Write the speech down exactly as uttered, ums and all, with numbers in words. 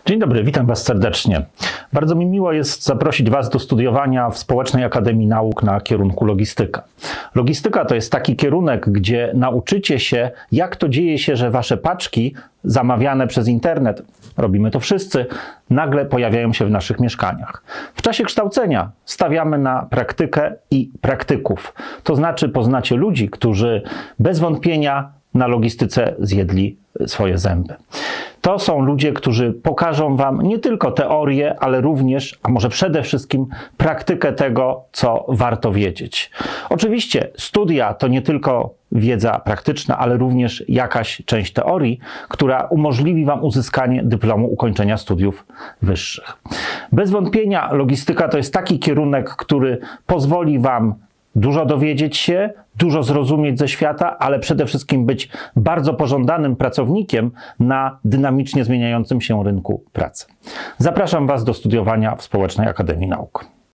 Dzień dobry, witam Was serdecznie. Bardzo mi miło jest zaprosić Was do studiowania w Społecznej Akademii Nauk na kierunku logistyka. Logistyka to jest taki kierunek, gdzie nauczycie się, jak to dzieje się, że Wasze paczki zamawiane przez internet, robimy to wszyscy, nagle pojawiają się w naszych mieszkaniach. W czasie kształcenia stawiamy na praktykę i praktyków. To znaczy poznacie ludzi, którzy bez wątpienia na logistyce zjedli swoje zęby. To są ludzie, którzy pokażą Wam nie tylko teorię, ale również, a może przede wszystkim praktykę tego, co warto wiedzieć. Oczywiście studia to nie tylko wiedza praktyczna, ale również jakaś część teorii, która umożliwi Wam uzyskanie dyplomu ukończenia studiów wyższych. Bez wątpienia logistyka to jest taki kierunek, który pozwoli Wam dużo dowiedzieć się, dużo zrozumieć ze świata, ale przede wszystkim być bardzo pożądanym pracownikiem na dynamicznie zmieniającym się rynku pracy. Zapraszam Was do studiowania w Społecznej Akademii Nauk.